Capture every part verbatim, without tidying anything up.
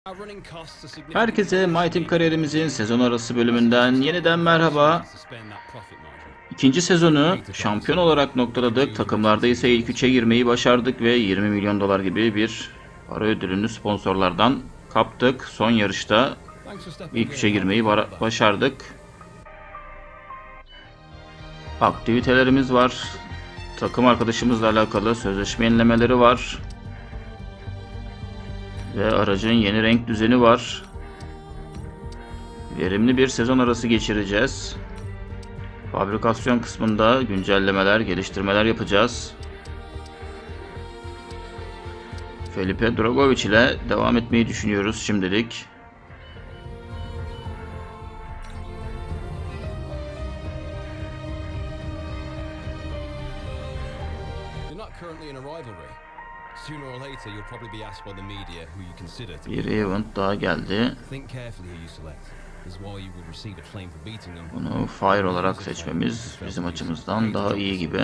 Herkese My Team kariyerimizin sezon arası bölümünden yeniden merhaba. İkinci sezonu şampiyon olarak noktaladık. Takımlarda ise ilk üçe girmeyi başardık ve yirmi milyon dolar gibi bir para ödülünü sponsorlardan kaptık. Son yarışta ilk üçe girmeyi başardık. Aktivitelerimiz var. Takım arkadaşımızla alakalı sözleşme yenilemeleri var. Ve aracın yeni renk düzeni var. Verimli bir sezon arası geçireceğiz. Fabrikasyon kısmında güncellemeler, geliştirmeler yapacağız. Felipe Drugovich ile devam etmeyi düşünüyoruz şimdilik. Bir event daha geldi. Bunu Fire olarak seçmemiz bizim açımızdan daha iyi gibi.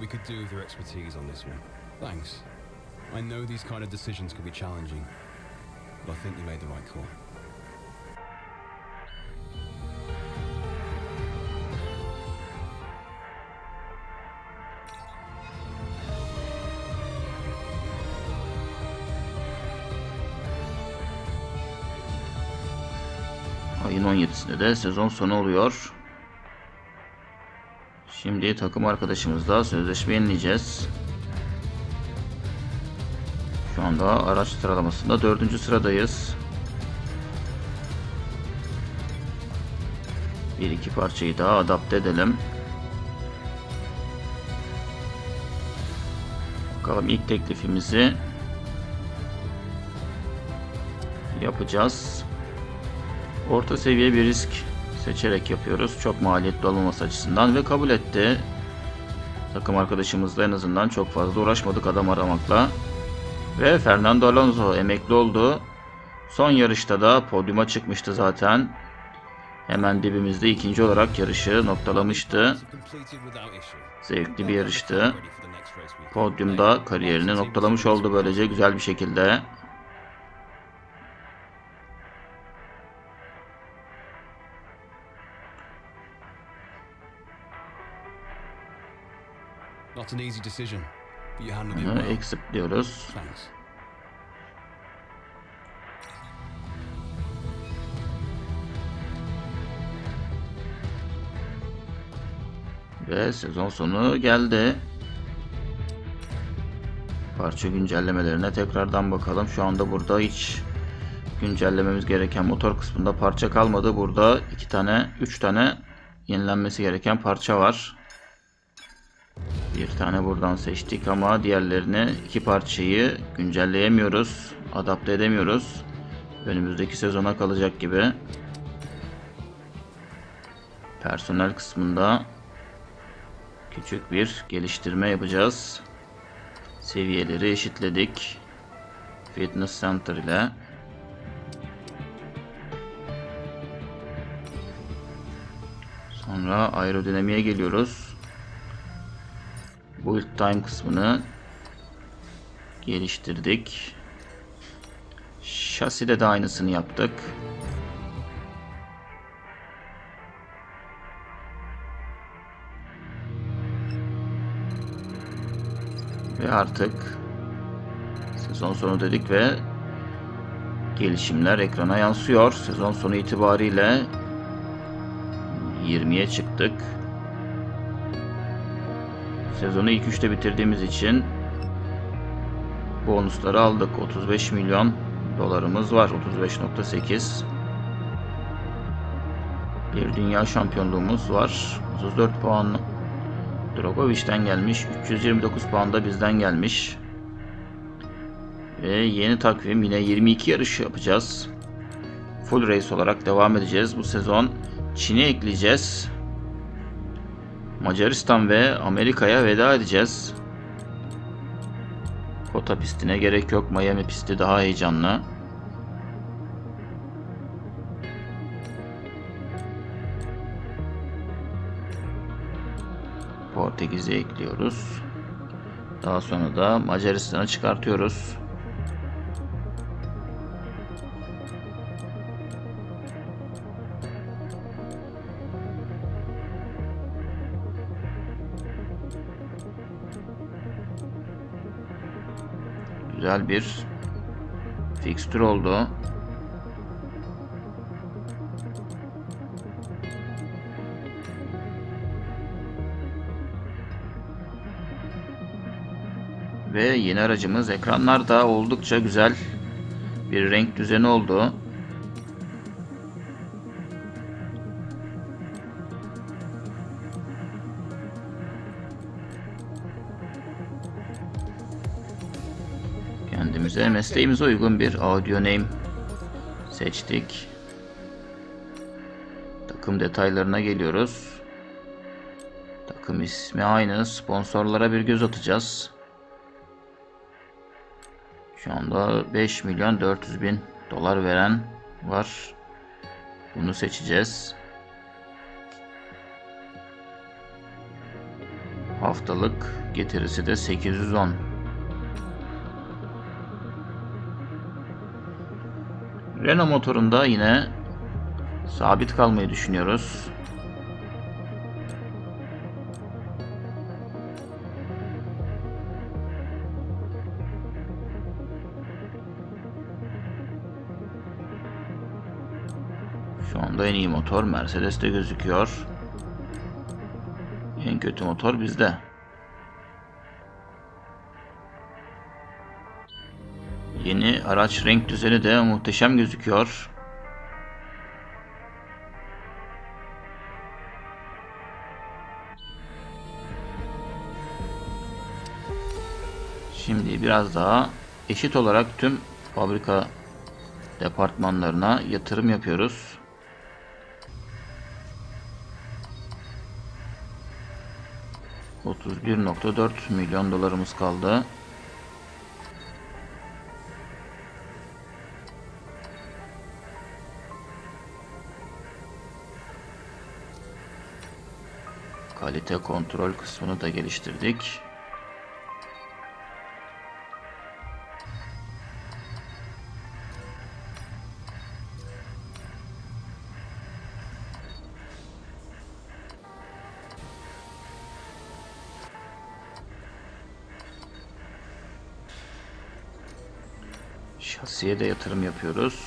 Ayın on yedisinde de sezon sonu oluyor. Şimdi takım arkadaşımızla sözleşme yenileyeceğiz. Şu anda araç sıralamasında dördüncü sıradayız. Bir iki parçayı daha adapte edelim. Bakalım ilk teklifimizi yapacağız. Orta seviye bir risk seçerek yapıyoruz. Çok maliyetli olmaması açısından ve kabul etti. Takım arkadaşımızla en azından çok fazla uğraşmadık adam aramakla. Ve Fernando Alonso emekli oldu. Son yarışta da podyuma çıkmıştı zaten. Hemen dibimizde ikinci olarak yarışı noktalamıştı. Zevkli bir yarıştı. Podyumda kariyerini noktalamış oldu böylece güzel bir şekilde. Bunu accept diyoruz. Ve sezon sonu geldi. Parça güncellemelerine tekrardan bakalım. Şu anda burada hiç güncellememiz gereken motor kısmında parça kalmadı. Burada iki tane, üç tane yenilenmesi gereken parça var. Bir tane buradan seçtik ama diğerlerini iki parçayı güncelleyemiyoruz, adapte edemiyoruz. Önümüzdeki sezona kalacak gibi. Personel kısmında küçük bir geliştirme yapacağız. Seviyeleri eşitledik. Fitness Center ile. Sonra aerodinamiğe geliyoruz. Build time kısmını geliştirdik. Şaside de aynısını yaptık. Ve artık sezon sonu dedik ve gelişimler ekrana yansıyor. Sezon sonu itibariyle yirmiye çıktık. Sezonu ilk üçte bitirdiğimiz için bonusları aldık. otuz beş milyon dolarımız var. otuz beş nokta sekiz. Bir dünya şampiyonluğumuz var. otuz dört puan Drogovich'ten gelmiş. üç yüz yirmi dokuz puan da bizden gelmiş. Ve yeni takvim yine yirmi iki yarış yapacağız. Full race olarak devam edeceğiz. Bu sezon Çin'i ekleyeceğiz. Macaristan ve Amerika'ya veda edeceğiz. Kota pistine gerek yok. Miami pisti daha heyecanlı. Portekiz'i ekliyoruz. Daha sonra da Macaristan'ı çıkartıyoruz. Güzel bir fikstür oldu. Ve yeni aracımız, ekranlarda oldukça güzel bir renk düzeni oldu. Kendimize, mesleğimize uygun bir audio name seçtik. Takım detaylarına geliyoruz. Takım ismi aynı. Sponsorlara bir göz atacağız. Şu anda beş milyon dört yüz bin dolar veren var. Bunu seçeceğiz. Haftalık getirisi de sekiz yüz on. Renault motorunda yine sabit kalmayı düşünüyoruz. Şu anda en iyi motor Mercedes'te gözüküyor. En kötü motor bizde. Yeni araç renk düzeni de muhteşem gözüküyor. Şimdi biraz daha eşit olarak tüm fabrika departmanlarına yatırım yapıyoruz. otuz bir nokta dört milyon dolarımız kaldı. Kalite kontrol kısmını da geliştirdik. Şasiye de yatırım yapıyoruz.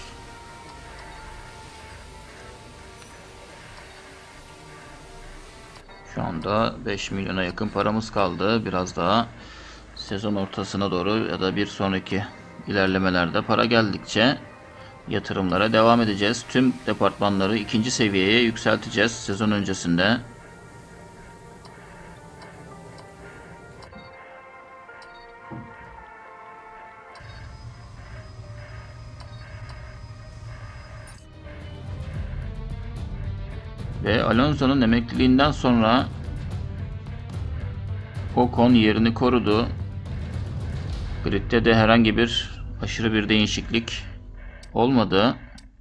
Şu anda beş milyona yakın paramız kaldı. Biraz daha sezon ortasına doğru ya da bir sonraki ilerlemelerde para geldikçe yatırımlara devam edeceğiz. Tüm departmanları ikinci seviyeye yükselteceğiz sezon öncesinde. Ve Alonso'nun emekliliğinden sonra Ocon yerini korudu. Grid'de de herhangi bir aşırı bir değişiklik olmadı.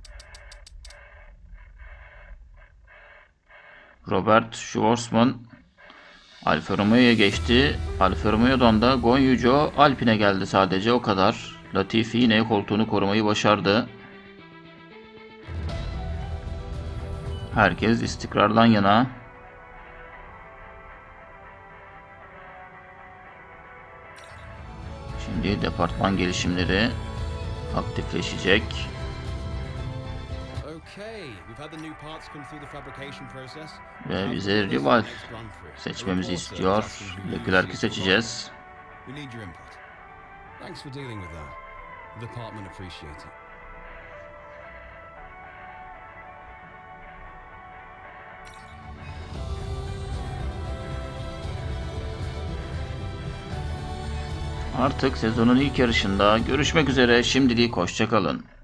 Robert Schwarzman Alfa Romeo'ya geçti. Alfa Romeo'dan da Guanyu Zhou Alpine'e geldi, sadece o kadar. Latifi yine koltuğunu korumayı başardı. Herkes istikrardan yana. Şimdi departman gelişimleri aktifleşecek. Ve bize rival seçmemizi istiyor. Leclerc'i seçeceğiz. Artık sezonun ilk yarışında görüşmek üzere. Şimdilik hoşça kalın.